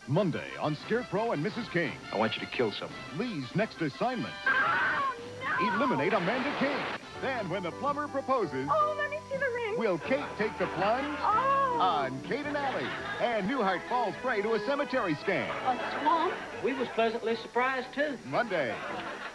Monday on Scarecrow and Mrs. King. I want you to kill someone. Lee's next assignment. Oh, no! Eliminate Amanda King. Then when the plumber proposes... Oh, let me see the ring. Will Kate take the plunge? Oh! On Kate and Allie. And Newhart falls prey to a cemetery scam. A swamp? We was pleasantly surprised, too. Monday.